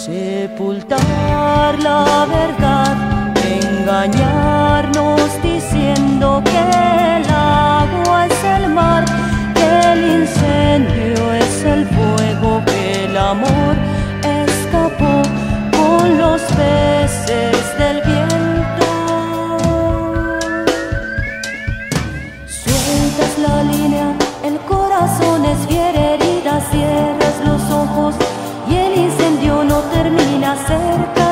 Sepultar la verdad, engañarnos diciendo que el agua es el mar, que el incendio es el fuego, que el amor escapó con los peces del viento. Sueltas la línea, el corazón es fiera herida, cierras los ojos y el incendio no termina cerca.